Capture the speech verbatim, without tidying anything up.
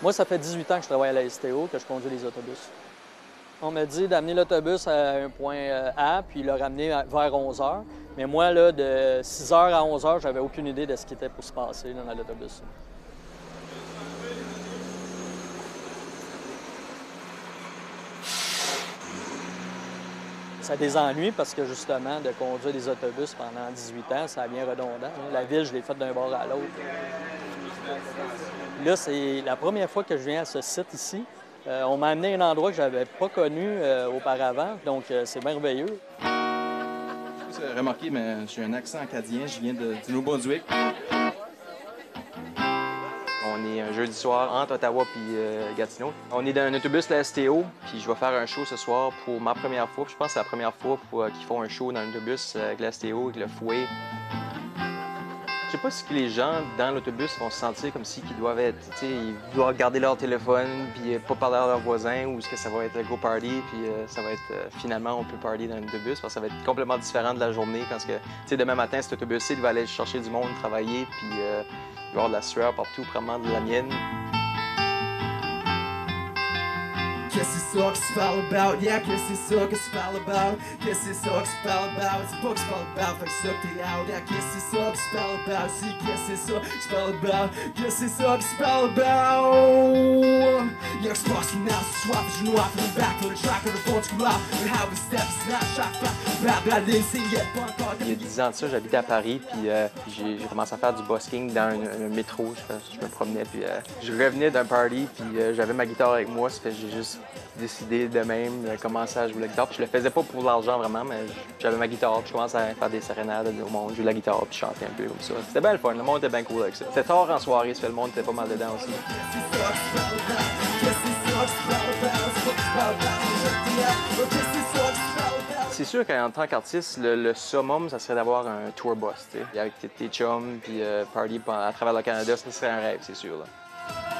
Moi, ça fait dix-huit ans que je travaille à la S T O, que je conduis les autobus. On m'a dit d'amener l'autobus à un point A, puis le ramener vers onze heures. Mais moi, là, de six heures à onze heures, j'avais aucune idée de ce qui était pour se passer là, dans l'autobus. Ça a des ennuis parce que, justement, de conduire des autobus pendant dix-huit ans, ça devient redondant. La ville, je l'ai faite d'un bord à l'autre. Là, c'est la première fois que je viens à ce site ici. Euh, on m'a amené à un endroit que je n'avais pas connu euh, auparavant, donc euh, c'est merveilleux. Vous avez remarqué, mais j'ai un accent acadien, je viens de, du Nouveau-Brunswick. On est un jeudi soir entre Ottawa et euh, Gatineau. On est dans un autobus de la S T O, puis je vais faire un show ce soir pour ma première fois. Puis je pense que c'est la première fois pour, euh, qu'ils font un show dans l'autobus avec la S T O, avec le fouet. Je sais pas si les gens dans l'autobus vont se sentir comme si qu'ils doivent être, tu sais, ils doivent garder leur téléphone puis pas parler à leurs voisins, ou est-ce que ça va être go party puis euh, ça va être euh, finalement on peut party dans l'autobus, parce que ça va être complètement différent de la journée quand que, tu sais, demain matin cet autobus-ci il va aller chercher du monde travailler puis euh, il va y avoir de la sueur partout, probablement de la mienne. Qu'est-ce que c'est ça qui se parle about? Yeah, qu'est-ce que c'est ça qui se parle about? Qu'est-ce que c'est ça qui se parle about? C'est pas que se parle about, fait que ça que t'es out. Yeah, qu'est-ce que c'est ça qui se parle about? Si, qu'est-ce que c'est ça qui se parle about? Qu'est-ce que c'est ça qui se parle about? Yeah, je passe une heure ce soir, je noie pour le back, pour le track, pour le fond du couloir. Le how we step, snap, chaque fois. Blah, blah, ligne, c'est yet pas encore. Il y a dix ans de ça, j'habitais à Paris, puis euh, j'ai commencé à faire du busking dans un, un métro. Je, je me promenais, puis euh, je revenais d'un party, puis euh, j'avais ma guitare avec moi, ça fait que j'ai juste décidé de même de commencer à jouer la guitare. Puis je le faisais pas pour l'argent vraiment, mais j'avais ma guitare, puis je commençais à faire des sérénades au monde, jouer la guitare, puis chanter un peu comme ça. C'était bien le fun, le monde était bien cool avec ça. C'était tard en soirée, ça fait le monde était pas mal dedans aussi. C'est sûr qu'en tant qu'artiste, le, le summum, ça serait d'avoir un tour bus, tu sais, avec tes, tes chums, puis euh, party à travers le Canada, ça serait un rêve, c'est sûr, là.